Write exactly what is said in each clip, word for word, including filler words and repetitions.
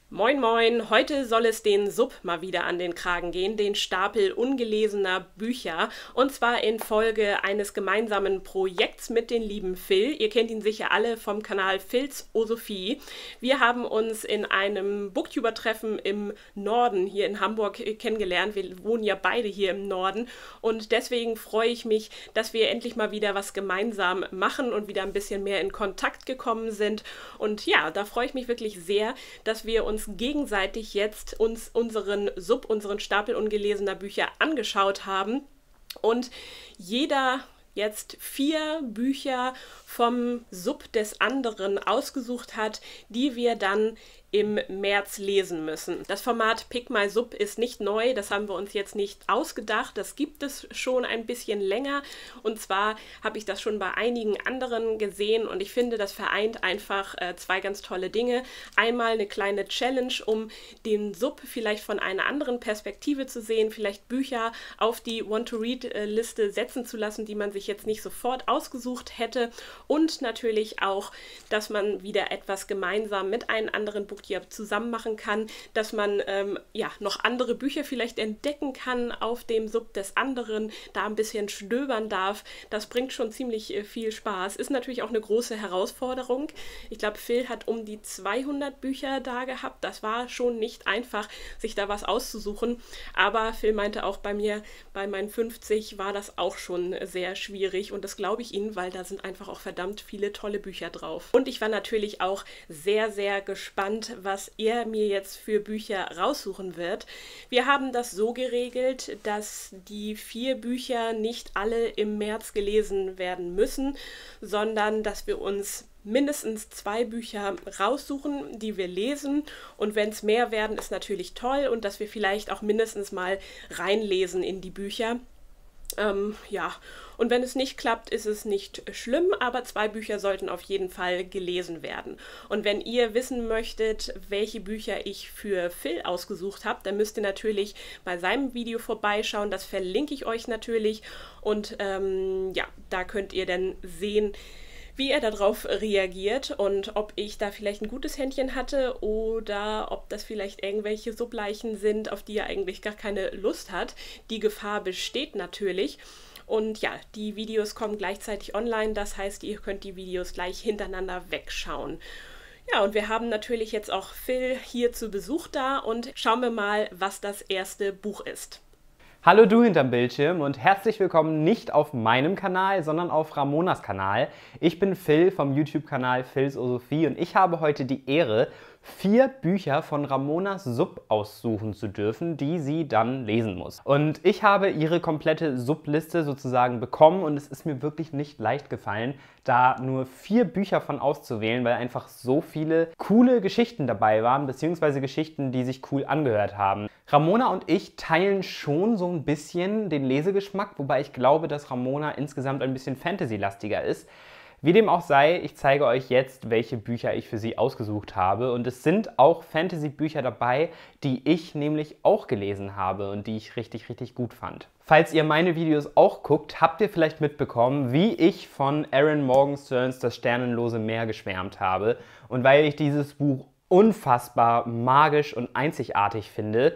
Moin Moin, heute soll es den Sub mal wieder an den Kragen gehen, den Stapel ungelesener Bücher, und zwar in Folge eines gemeinsamen Projekts mit den lieben Phil. Ihr kennt ihn sicher alle vom Kanal Phils Osophie. Wir haben uns in einem Booktuber-Treffen im Norden hier in Hamburg kennengelernt. Wir wohnen ja beide hier im Norden und deswegen freue ich mich, dass wir endlich mal wieder was gemeinsam machen und wieder ein bisschen mehr in Kontakt gekommen sind. Und ja, da freue ich mich wirklich sehr, dass wir uns gegenseitig jetzt uns unseren Sub, unseren Stapel ungelesener Bücher angeschaut haben und jeder jetzt vier Bücher vom Sub des anderen ausgesucht hat, die wir dann im März lesen müssen. Das Format Pick My Sub ist nicht neu, das haben wir uns jetzt nicht ausgedacht, das gibt es schon ein bisschen länger, und zwar habe ich das schon bei einigen anderen gesehen und ich finde, das vereint einfach äh, zwei ganz tolle Dinge. Einmal eine kleine Challenge, um den Sub vielleicht von einer anderen Perspektive zu sehen, vielleicht Bücher auf die Want-to-Read-Liste setzen zu lassen, die man sich jetzt nicht sofort ausgesucht hätte, und natürlich auch, dass man wieder etwas gemeinsam mit einem anderen Buch zusammen machen kann, dass man ähm, ja noch andere Bücher vielleicht entdecken kann auf dem Sub des anderen, da ein bisschen stöbern darf. Das bringt schon ziemlich äh, viel Spaß. Ist natürlich auch eine große Herausforderung. Ich glaube, Phil hat um die zweihundert Bücher da gehabt. Das war schon nicht einfach, sich da was auszusuchen. Aber Phil meinte auch, bei mir, bei meinen fünfzig war das auch schon sehr schwierig, und das glaube ich Ihnen, weil da sind einfach auch verdammt viele tolle Bücher drauf. Und ich war natürlich auch sehr, sehr gespannt, was er mir jetzt für Bücher raussuchen wird. Wir haben das so geregelt, dass die vier Bücher nicht alle im März gelesen werden müssen, sondern dass wir uns mindestens zwei Bücher raussuchen, die wir lesen, und wenn es mehr werden, ist natürlich toll, und dass wir vielleicht auch mindestens mal reinlesen in die Bücher. Ähm, ja, und wenn es nicht klappt, ist es nicht schlimm, aber zwei Bücher sollten auf jeden Fall gelesen werden. Und wenn ihr wissen möchtet, welche Bücher ich für Phil ausgesucht habe, dann müsst ihr natürlich bei seinem Video vorbeischauen, das verlinke ich euch natürlich, und ähm, ja, da könnt ihr dann sehen, wie er darauf reagiert und ob ich da vielleicht ein gutes Händchen hatte oder ob das vielleicht irgendwelche Subleichen sind, auf die er eigentlich gar keine Lust hat. Die Gefahr besteht natürlich. Und ja, die Videos kommen gleichzeitig online, das heißt, ihr könnt die Videos gleich hintereinander wegschauen. Ja, und wir haben natürlich jetzt auch Phil hier zu Besuch da, und schauen wir mal, was das erste Buch ist. Hallo du hinterm Bildschirm und herzlich willkommen nicht auf meinem Kanal, sondern auf Ramonas Kanal. Ich bin Phil vom YouTube-Kanal Phils Osophie und ich habe heute die Ehre, vier Bücher von Ramonas Sub aussuchen zu dürfen, die sie dann lesen muss. Und ich habe ihre komplette Subliste sozusagen bekommen und es ist mir wirklich nicht leicht gefallen, da nur vier Bücher von auszuwählen, weil einfach so viele coole Geschichten dabei waren, beziehungsweise Geschichten, die sich cool angehört haben. Ramona und ich teilen schon so ein bisschen den Lesegeschmack, wobei ich glaube, dass Ramona insgesamt ein bisschen Fantasy-lastiger ist. Wie dem auch sei, ich zeige euch jetzt, welche Bücher ich für sie ausgesucht habe, und es sind auch Fantasy-Bücher dabei, die ich nämlich auch gelesen habe und die ich richtig, richtig gut fand. Falls ihr meine Videos auch guckt, habt ihr vielleicht mitbekommen, wie ich von Erin Morgensterns Das Sternenlose Meer geschwärmt habe, und weil ich dieses Buch unfassbar magisch und einzigartig finde,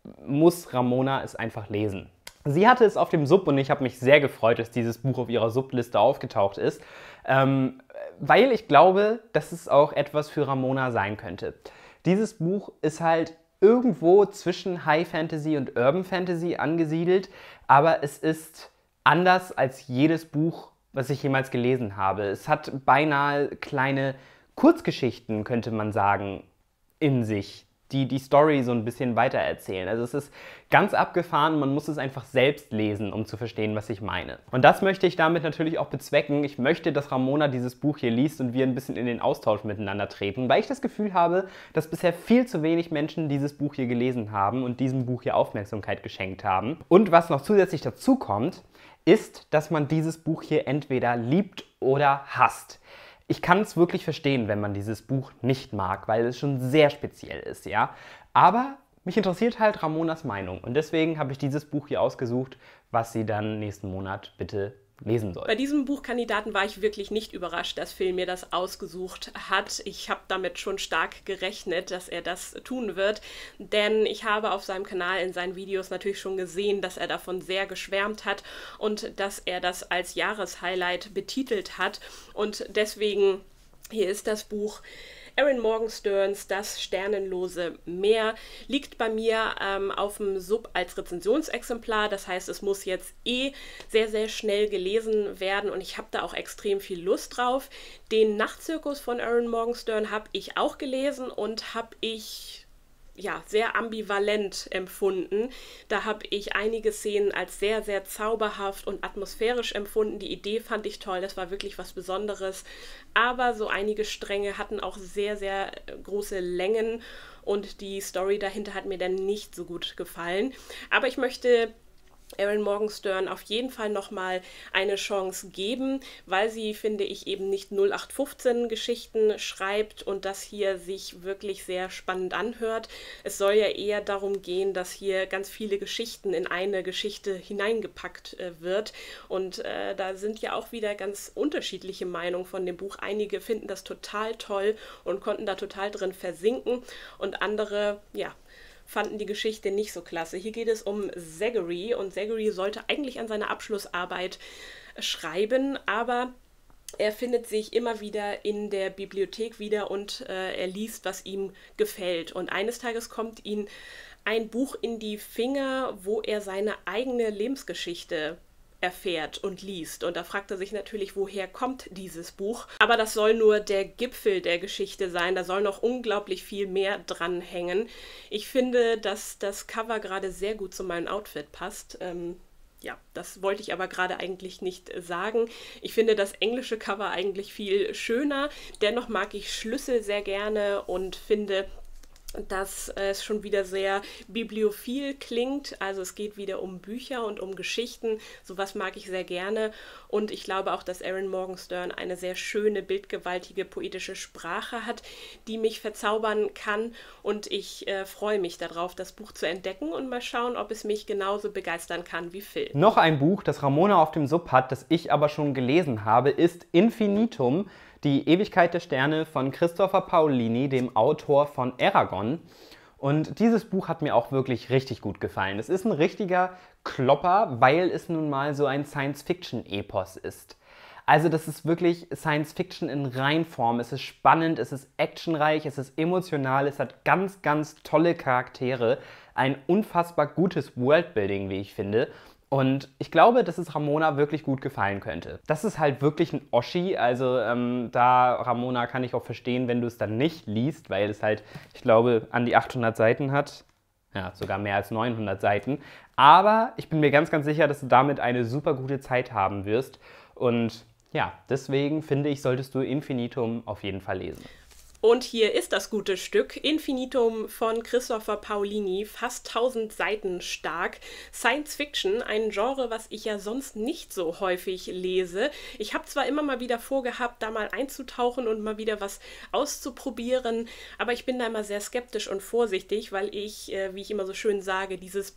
muss Ramona es einfach lesen. Sie hatte es auf dem Sub und ich habe mich sehr gefreut, dass dieses Buch auf ihrer Subliste aufgetaucht ist, ähm, weil ich glaube, dass es auch etwas für Ramona sein könnte. Dieses Buch ist halt irgendwo zwischen High Fantasy und Urban Fantasy angesiedelt, aber es ist anders als jedes Buch, was ich jemals gelesen habe. Es hat beinahe kleine Kurzgeschichten, könnte man sagen, in sich, die die Story so ein bisschen weitererzählen. Also es ist ganz abgefahren, man muss es einfach selbst lesen, um zu verstehen, was ich meine. Und das möchte ich damit natürlich auch bezwecken. Ich möchte, dass Ramona dieses Buch hier liest und wir ein bisschen in den Austausch miteinander treten, weil ich das Gefühl habe, dass bisher viel zu wenig Menschen dieses Buch hier gelesen haben und diesem Buch hier Aufmerksamkeit geschenkt haben. Und was noch zusätzlich dazu kommt, ist, dass man dieses Buch hier entweder liebt oder hasst. Ich kann es wirklich verstehen, wenn man dieses Buch nicht mag, weil es schon sehr speziell ist, ja. Aber mich interessiert halt Ramonas Meinung und deswegen habe ich dieses Buch hier ausgesucht, was sie dann nächsten Monat bitte lesen soll. Bei diesem Buchkandidaten war ich wirklich nicht überrascht, dass Phil mir das ausgesucht hat. Ich habe damit schon stark gerechnet, dass er das tun wird, denn ich habe auf seinem Kanal in seinen Videos natürlich schon gesehen, dass er davon sehr geschwärmt hat und dass er das als Jahreshighlight betitelt hat. Und deswegen, hier ist das Buch. Erin Morgensterns Das sternenlose Meer liegt bei mir ähm, auf dem Sub als Rezensionsexemplar. Das heißt, es muss jetzt eh sehr, sehr schnell gelesen werden und ich habe da auch extrem viel Lust drauf. Den Nachtzirkus von Erin Morgenstern habe ich auch gelesen und habe ich ja, sehr ambivalent empfunden. Da habe ich einige Szenen als sehr, sehr zauberhaft und atmosphärisch empfunden. Die Idee fand ich toll, das war wirklich was Besonderes. Aber so einige Stränge hatten auch sehr, sehr große Längen und die Story dahinter hat mir dann nicht so gut gefallen. Aber ich möchte Erin Morgenstern auf jeden Fall nochmal eine Chance geben, weil sie, finde ich, eben nicht null acht fünfzehn Geschichten schreibt und das hier sich wirklich sehr spannend anhört. Es soll ja eher darum gehen, dass hier ganz viele Geschichten in eine Geschichte hineingepackt äh, wird und äh, da sind ja auch wieder ganz unterschiedliche Meinungen von dem Buch. Einige finden das total toll und konnten da total drin versinken und andere, ja, fanden die Geschichte nicht so klasse. Hier geht es um Zachary und Zachary sollte eigentlich an seiner Abschlussarbeit schreiben, aber er findet sich immer wieder in der Bibliothek wieder und äh, er liest, was ihm gefällt. Und eines Tages kommt ihm ein Buch in die Finger, wo er seine eigene Lebensgeschichte erfährt und liest. Und da fragt er sich natürlich, woher kommt dieses Buch? Aber das soll nur der Gipfel der Geschichte sein. Da soll noch unglaublich viel mehr dranhängen. Ich finde, dass das Cover gerade sehr gut zu meinem Outfit passt. Ähm, ja, das wollte ich aber gerade eigentlich nicht sagen. Ich finde das englische Cover eigentlich viel schöner. Dennoch mag ich Schlüssel sehr gerne und finde, dass es schon wieder sehr bibliophil klingt. Also es geht wieder um Bücher und um Geschichten. Sowas mag ich sehr gerne. Und ich glaube auch, dass Erin Morgenstern eine sehr schöne, bildgewaltige, poetische Sprache hat, die mich verzaubern kann. Und ich äh, freue mich darauf, das Buch zu entdecken und mal schauen, ob es mich genauso begeistern kann wie Phil. Noch ein Buch, das Ramona auf dem Sub hat, das ich aber schon gelesen habe, ist Infinitum. Die Ewigkeit der Sterne von Christopher Paolini, dem Autor von Eragon. Und dieses Buch hat mir auch wirklich richtig gut gefallen. Es ist ein richtiger Klopper, weil es nun mal so ein Science-Fiction-Epos ist. Also das ist wirklich Science-Fiction in Reinform. Es ist spannend, es ist actionreich, es ist emotional, es hat ganz, ganz tolle Charaktere. Ein unfassbar gutes Worldbuilding, wie ich finde. Und ich glaube, dass es Ramona wirklich gut gefallen könnte. Das ist halt wirklich ein Oschi, also ähm, da, Ramona, kann ich auch verstehen, wenn du es dann nicht liest, weil es halt, ich glaube, an die achthundert Seiten hat. Ja, sogar mehr als neunhundert Seiten. Aber ich bin mir ganz, ganz sicher, dass du damit eine super gute Zeit haben wirst. Und ja, deswegen finde ich, solltest du Infinitum auf jeden Fall lesen. Und hier ist das gute Stück, Infinitum von Christopher Paolini, fast tausend Seiten stark. Science Fiction, ein Genre, was ich ja sonst nicht so häufig lese. Ich habe zwar immer mal wieder vorgehabt, da mal einzutauchen und mal wieder was auszuprobieren, aber ich bin da immer sehr skeptisch und vorsichtig, weil ich, äh, wie ich immer so schön sage, dieses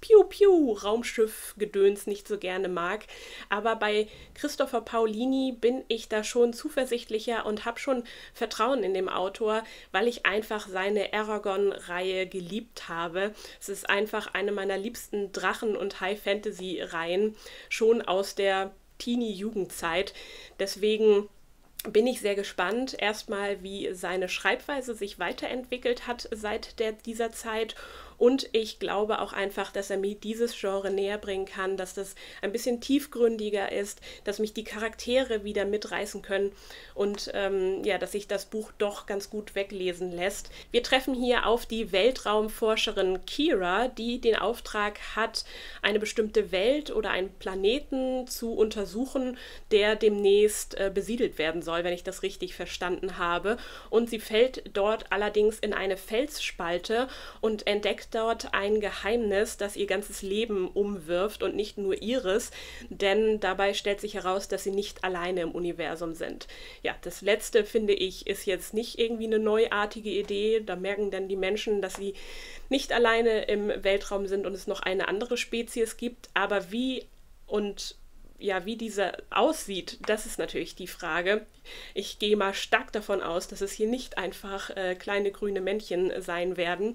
Piu-Piu-Raumschiff-Gedöns nicht so gerne mag. Aber bei Christopher Paolini bin ich da schon zuversichtlicher und habe schon Vertrauen in dem Autor, weil ich einfach seine Eragon-Reihe geliebt habe. Es ist einfach eine meiner liebsten Drachen- und High-Fantasy-Reihen, schon aus der Teenie-Jugendzeit. Deswegen bin ich sehr gespannt, erstmal, wie seine Schreibweise sich weiterentwickelt hat seit der, dieser Zeit. Und ich glaube auch einfach, dass er mir dieses Genre näher bringen kann, dass das ein bisschen tiefgründiger ist, dass mich die Charaktere wieder mitreißen können und ähm, ja, dass sich das Buch doch ganz gut weglesen lässt. Wir treffen hier auf die Weltraumforscherin Kira, die den Auftrag hat, eine bestimmte Welt oder einen Planeten zu untersuchen, der demnächst äh, besiedelt werden soll, wenn ich das richtig verstanden habe. Und sie fällt dort allerdings in eine Felsspalte und entdeckt dort ein Geheimnis, das ihr ganzes Leben umwirft und nicht nur ihres, denn dabei stellt sich heraus, dass sie nicht alleine im Universum sind. Ja, das Letzte, finde ich, ist jetzt nicht irgendwie eine neuartige Idee. Da merken dann die Menschen, dass sie nicht alleine im Weltraum sind und es noch eine andere Spezies gibt, aber wie und ja, wie dieser aussieht, das ist natürlich die Frage. Ich gehe mal stark davon aus, dass es hier nicht einfach äh, kleine grüne Männchen sein werden.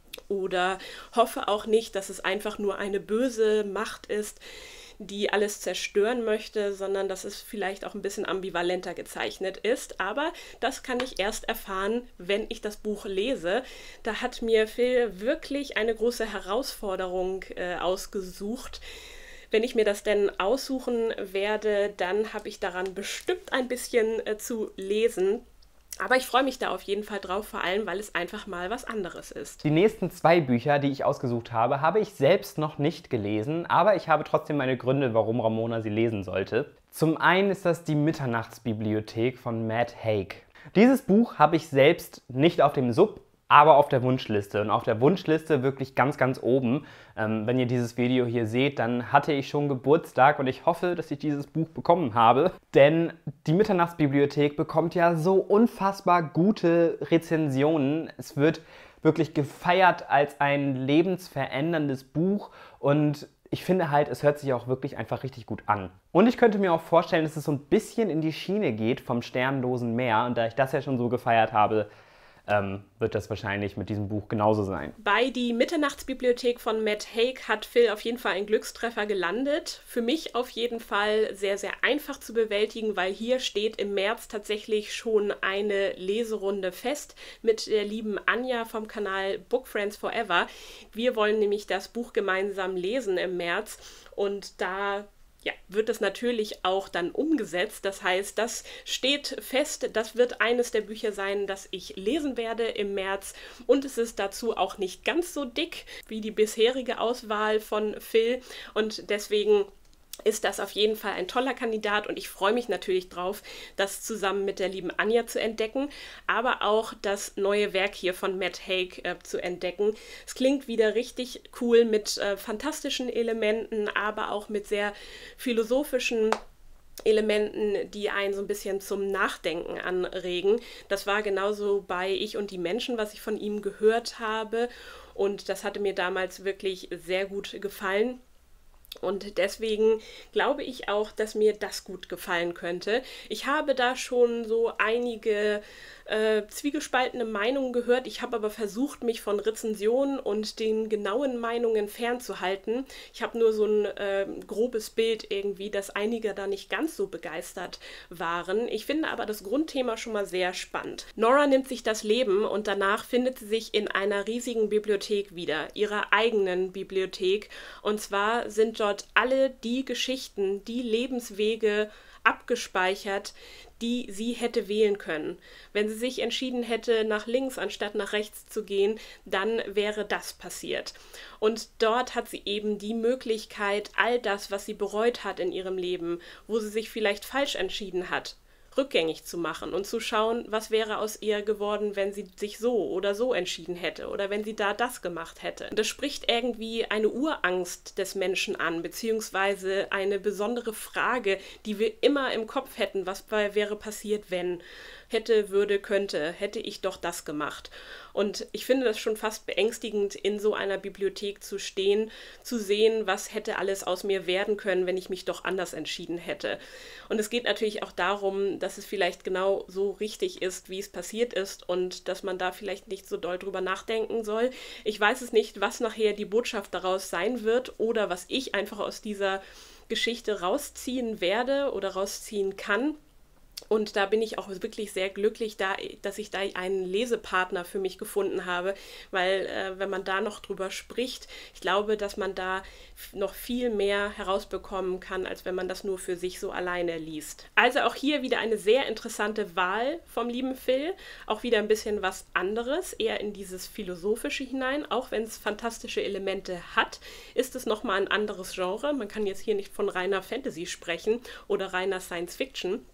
Oder hoffe auch nicht, dass es einfach nur eine böse Macht ist, die alles zerstören möchte, sondern dass es vielleicht auch ein bisschen ambivalenter gezeichnet ist. Aber das kann ich erst erfahren, wenn ich das Buch lese. Da hat mir Phil wirklich eine große Herausforderung äh, ausgesucht. Wenn ich mir das denn aussuchen werde, dann habe ich daran bestimmt ein bisschen äh, zu lesen. Aber ich freue mich da auf jeden Fall drauf, vor allem, weil es einfach mal was anderes ist. Die nächsten zwei Bücher, die ich ausgesucht habe, habe ich selbst noch nicht gelesen, aber ich habe trotzdem meine Gründe, warum Ramona sie lesen sollte. Zum einen ist das die Mitternachtsbibliothek von Matt Haig. Dieses Buch habe ich selbst nicht auf dem Sub, aber auf der Wunschliste. Und auf der Wunschliste wirklich ganz, ganz oben. Ähm, wenn ihr dieses Video hier seht, dann hatte ich schon Geburtstag und ich hoffe, dass ich dieses Buch bekommen habe. Denn die Mitternachtsbibliothek bekommt ja so unfassbar gute Rezensionen. Es wird wirklich gefeiert als ein lebensveränderndes Buch und ich finde halt, es hört sich auch wirklich einfach richtig gut an. Und ich könnte mir auch vorstellen, dass es so ein bisschen in die Schiene geht vom Sternlosen Meer. Und da ich das ja schon so gefeiert habe, Ähm, wird das wahrscheinlich mit diesem Buch genauso sein. Bei Die Mitternachtsbibliothek von Matt Haig hat Phil auf jeden Fall einen Glückstreffer gelandet. Für mich auf jeden Fall sehr, sehr einfach zu bewältigen, weil hier steht im März tatsächlich schon eine Leserunde fest mit der lieben Anja vom Kanal Book Friends Forever. Wir wollen nämlich das Buch gemeinsam lesen im März und da ja, wird das natürlich auch dann umgesetzt. Das heißt, das steht fest, das wird eines der Bücher sein, das ich lesen werde im März. Und es ist dazu auch nicht ganz so dick wie die bisherige Auswahl von Phil. Und deswegen ist das auf jeden Fall ein toller Kandidat und ich freue mich natürlich drauf, das zusammen mit der lieben Anja zu entdecken, aber auch das neue Werk hier von Matt Haig äh, zu entdecken. Es klingt wieder richtig cool mit äh, fantastischen Elementen, aber auch mit sehr philosophischen Elementen, die einen so ein bisschen zum Nachdenken anregen. Das war genauso bei Ich und die Menschen, was ich von ihm gehört habe und das hatte mir damals wirklich sehr gut gefallen. Und deswegen glaube ich auch, dass mir das gut gefallen könnte. Ich habe da schon so einige äh, zwiegespaltene Meinungen gehört. Ich habe aber versucht, mich von Rezensionen und den genauen Meinungen fernzuhalten. Ich habe nur so ein äh, grobes Bild irgendwie, dass einige da nicht ganz so begeistert waren. Ich finde aber das Grundthema schon mal sehr spannend. Nora nimmt sich das Leben und danach findet sie sich in einer riesigen Bibliothek wieder, ihrer eigenen Bibliothek. Und zwar sind dort alle die Geschichten, die Lebenswege abgespeichert, die sie hätte wählen können. Wenn sie sich entschieden hätte, nach links anstatt nach rechts zu gehen, dann wäre das passiert. Und dort hat sie eben die Möglichkeit, all das, was sie bereut hat in ihrem Leben, wo sie sich vielleicht falsch entschieden hat, rückgängig zu machen und zu schauen, was wäre aus ihr geworden, wenn sie sich so oder so entschieden hätte oder wenn sie da das gemacht hätte. Das spricht irgendwie eine Urangst des Menschen an, beziehungsweise eine besondere Frage, die wir immer im Kopf hätten, was wäre passiert, wenn, hätte, würde, könnte, hätte ich doch das gemacht. Und ich finde das schon fast beängstigend, in so einer Bibliothek zu stehen, zu sehen, was hätte alles aus mir werden können, wenn ich mich doch anders entschieden hätte. Und es geht natürlich auch darum, dass es vielleicht genau so richtig ist, wie es passiert ist und dass man da vielleicht nicht so doll drüber nachdenken soll. Ich weiß es nicht, was nachher die Botschaft daraus sein wird oder was ich einfach aus dieser Geschichte rausziehen werde oder rausziehen kann. Und da bin ich auch wirklich sehr glücklich, da, dass ich da einen Lesepartner für mich gefunden habe, weil äh, wenn man da noch drüber spricht, ich glaube, dass man da noch viel mehr herausbekommen kann, als wenn man das nur für sich so alleine liest. Also auch hier wieder eine sehr interessante Wahl vom lieben Phil, auch wieder ein bisschen was anderes, eher in dieses Philosophische hinein, auch wenn es fantastische Elemente hat, ist es nochmal ein anderes Genre. Man kann jetzt hier nicht von reiner Fantasy sprechen oder reiner Science Fiction.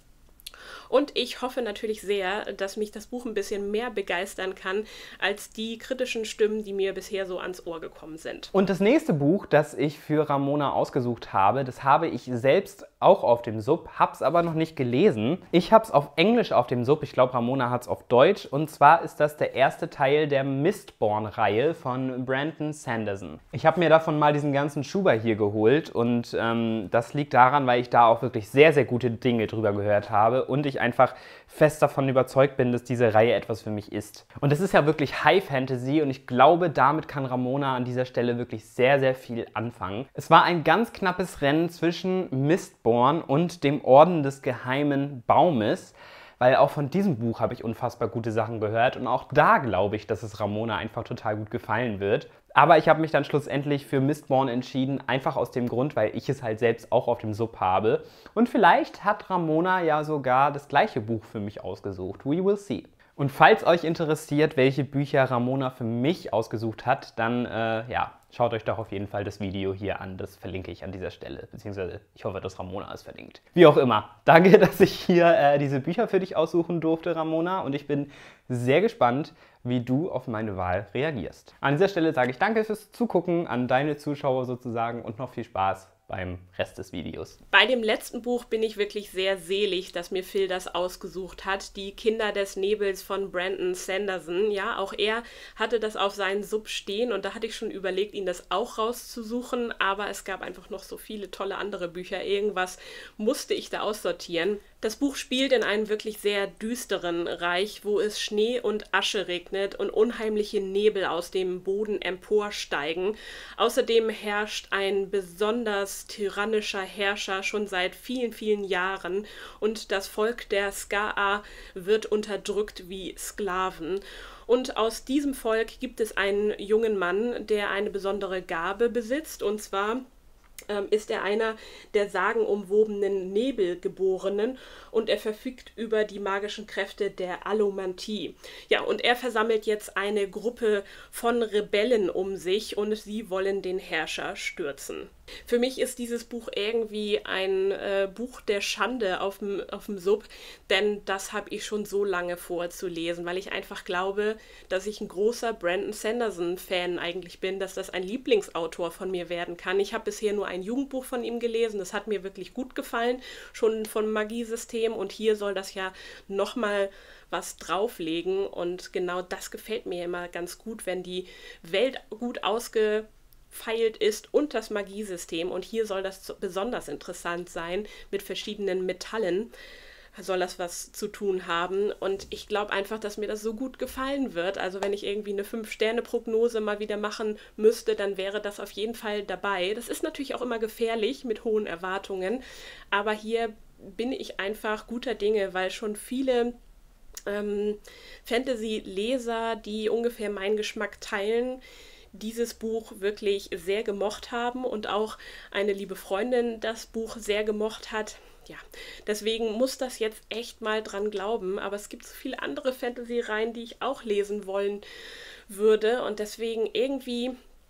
Und ich hoffe natürlich sehr, dass mich das Buch ein bisschen mehr begeistern kann, als die kritischen Stimmen, die mir bisher so ans Ohr gekommen sind. Und das nächste Buch, das ich für Ramona ausgesucht habe, das habe ich selbst auch auf dem Sub, hab's aber noch nicht gelesen. Ich hab's auf Englisch auf dem Sub, ich glaube Ramona hat's auf Deutsch. Und zwar ist das der erste Teil der Mistborn-Reihe von Brandon Sanderson. Ich habe mir davon mal diesen ganzen Schuber hier geholt und ähm, das liegt daran, weil ich da auch wirklich sehr, sehr gute Dinge drüber gehört habe und ich einfach fest davon überzeugt bin, dass diese Reihe etwas für mich ist. Und es ist ja wirklich High Fantasy und ich glaube, damit kann Ramona an dieser Stelle wirklich sehr, sehr viel anfangen. Es war ein ganz knappes Rennen zwischen Mistborn und dem Orden des geheimen Baumes, weil auch von diesem Buch habe ich unfassbar gute Sachen gehört und auch da glaube ich, dass es Ramona einfach total gut gefallen wird. Aber ich habe mich dann schlussendlich für Mistborn entschieden, einfach aus dem Grund, weil ich es halt selbst auch auf dem Sub habe. Und vielleicht hat Ramona ja sogar das gleiche Buch für mich ausgesucht. We will see. Und falls euch interessiert, welche Bücher Ramona für mich ausgesucht hat, dann äh, ja, schaut euch doch auf jeden Fall das Video hier an. Das verlinke ich an dieser Stelle, beziehungsweise ich hoffe, dass Ramona es verlinkt. Wie auch immer, danke, dass ich hier äh, diese Bücher für dich aussuchen durfte, Ramona. Und ich bin sehr gespannt, wie du auf meine Wahl reagierst. An dieser Stelle sage ich danke fürs Zugucken an deine Zuschauer sozusagen und noch viel Spaß beim Rest des Videos. Bei dem letzten Buch bin ich wirklich sehr selig, dass mir Phil das ausgesucht hat. Die Kinder des Nebels von Brandon Sanderson. Ja, auch er hatte das auf seinen Sub stehen und da hatte ich schon überlegt, ihn das auch rauszusuchen, aber es gab einfach noch so viele tolle andere Bücher. Irgendwas musste ich da aussortieren. Das Buch spielt in einem wirklich sehr düsteren Reich, wo es Schnee und Asche regnet und unheimliche Nebel aus dem Boden emporsteigen. Außerdem herrscht ein besonders tyrannischer Herrscher schon seit vielen, vielen Jahren und das Volk der Ska'a wird unterdrückt wie Sklaven. Und aus diesem Volk gibt es einen jungen Mann, der eine besondere Gabe besitzt, und zwar ähm, ist er einer der sagenumwobenen Nebelgeborenen und er verfügt über die magischen Kräfte der Allomantie. Ja, und er versammelt jetzt eine Gruppe von Rebellen um sich und sie wollen den Herrscher stürzen. Für mich ist dieses Buch irgendwie ein äh, Buch der Schande auf dem auf dem Sub, denn das habe ich schon so lange vorzulesen, weil ich einfach glaube, dass ich ein großer Brandon Sanderson-Fan eigentlich bin, dass das ein Lieblingsautor von mir werden kann. Ich habe bisher nur ein Jugendbuch von ihm gelesen, das hat mir wirklich gut gefallen, schon vom Magiesystem, und hier soll das ja nochmal was drauflegen und genau das gefällt mir immer ganz gut, wenn die Welt gut ausge feilt ist und das Magiesystem, und hier soll das besonders interessant sein, mit verschiedenen Metallen soll das was zu tun haben und ich glaube einfach, dass mir das so gut gefallen wird. Also wenn ich irgendwie eine fünf Sterne Prognose mal wieder machen müsste, dann wäre das auf jeden Fall dabei. Das ist natürlich auch immer gefährlich mit hohen Erwartungen, aber hier bin ich einfach guter Dinge, weil schon viele ähm, Fantasy-Leser, die ungefähr meinen Geschmack teilen, dieses Buch wirklich sehr gemocht haben und auch eine liebe Freundin das Buch sehr gemocht hat. Ja, deswegen muss das jetzt echt mal dran glauben, aber es gibt so viele andere Fantasy-Reihen, die ich auch lesen wollen würde und deswegen irgendwie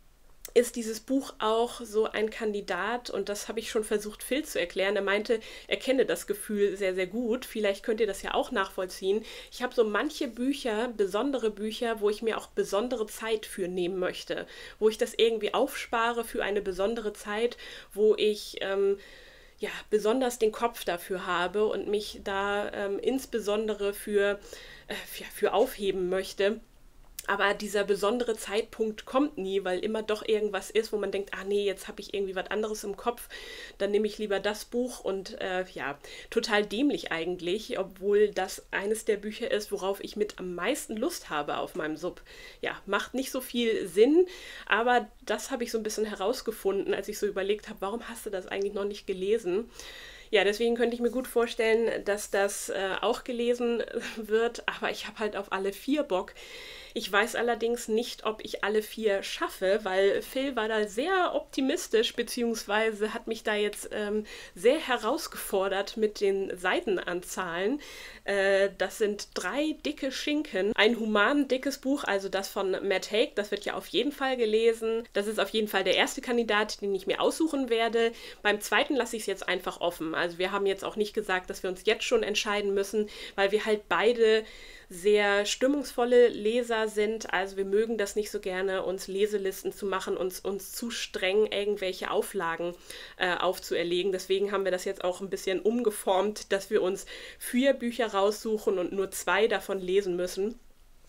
ist dieses Buch auch so ein Kandidat und das habe ich schon versucht, Phil zu erklären. Er meinte, er kenne das Gefühl sehr, sehr gut. Vielleicht könnt ihr das ja auch nachvollziehen. Ich habe so manche Bücher, besondere Bücher, wo ich mir auch besondere Zeit für nehmen möchte, wo ich das irgendwie aufspare für eine besondere Zeit, wo ich ähm, ja, besonders den Kopf dafür habe und mich da ähm, insbesondere für, äh, für, für aufheben möchte. Aber dieser besondere Zeitpunkt kommt nie, weil immer doch irgendwas ist, wo man denkt, ah nee, jetzt habe ich irgendwie was anderes im Kopf, dann nehme ich lieber das Buch und äh, ja, total dämlich eigentlich, obwohl das eines der Bücher ist, worauf ich mit am meisten Lust habe auf meinem Sub. Ja, macht nicht so viel Sinn, aber das habe ich so ein bisschen herausgefunden, als ich so überlegt habe, warum hast du das eigentlich noch nicht gelesen? Ja, deswegen könnte ich mir gut vorstellen, dass das äh, auch gelesen wird, aber ich habe halt auf alle vier Bock. Ich weiß allerdings nicht, ob ich alle vier schaffe, weil Phil war da sehr optimistisch, beziehungsweise hat mich da jetzt ähm, sehr herausgefordert mit den Seitenanzahlen. Äh, das sind drei dicke Schinken. Ein human dickes Buch, also das von Matt Haig, das wird ja auf jeden Fall gelesen. Das ist auf jeden Fall der erste Kandidat, den ich mir aussuchen werde. Beim zweiten lasse ich es jetzt einfach offen. Also wir haben jetzt auch nicht gesagt, dass wir uns jetzt schon entscheiden müssen, weil wir halt beide sehr stimmungsvolle Leser sind. Also wir mögen das nicht so gerne, uns Leselisten zu machen, uns, uns zu streng irgendwelche Auflagen äh, aufzuerlegen. Deswegen haben wir das jetzt auch ein bisschen umgeformt, dass wir uns vier Bücher raussuchen und nur zwei davon lesen müssen.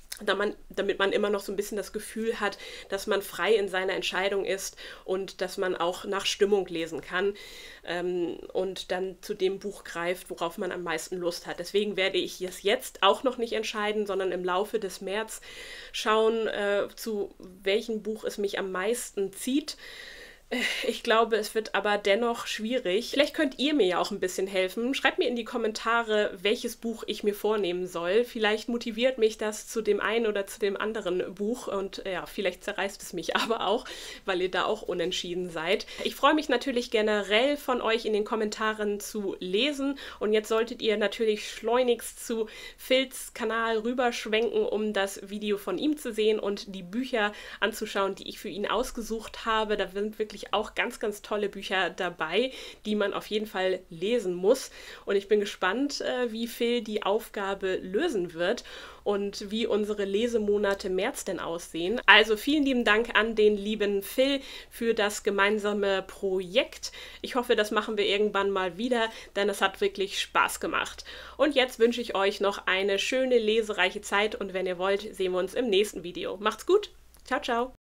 Damit man immer noch so ein bisschen das Gefühl hat, dass man frei in seiner Entscheidung ist und dass man auch nach Stimmung lesen kann ähm, und dann zu dem Buch greift, worauf man am meisten Lust hat. Deswegen werde ich es jetzt auch noch nicht entscheiden, sondern im Laufe des März schauen, äh, zu welchem Buch es mich am meisten zieht. Ich glaube, es wird aber dennoch schwierig. Vielleicht könnt ihr mir ja auch ein bisschen helfen. Schreibt mir in die Kommentare, welches Buch ich mir vornehmen soll. Vielleicht motiviert mich das zu dem einen oder zu dem anderen Buch und ja, vielleicht zerreißt es mich aber auch, weil ihr da auch unentschieden seid. Ich freue mich natürlich generell von euch in den Kommentaren zu lesen und jetzt solltet ihr natürlich schleunigst zu Phils Kanal rüberschwenken, um das Video von ihm zu sehen und die Bücher anzuschauen, die ich für ihn ausgesucht habe. Da sind wirklich auch ganz, ganz tolle Bücher dabei, die man auf jeden Fall lesen muss. Und ich bin gespannt, äh, wie Phil die Aufgabe lösen wird und wie unsere Lesemonate März denn aussehen. Also vielen lieben Dank an den lieben Phil für das gemeinsame Projekt. Ich hoffe, das machen wir irgendwann mal wieder, denn es hat wirklich Spaß gemacht. Und jetzt wünsche ich euch noch eine schöne lesereiche Zeit und wenn ihr wollt, sehen wir uns im nächsten Video. Macht's gut. Ciao, ciao.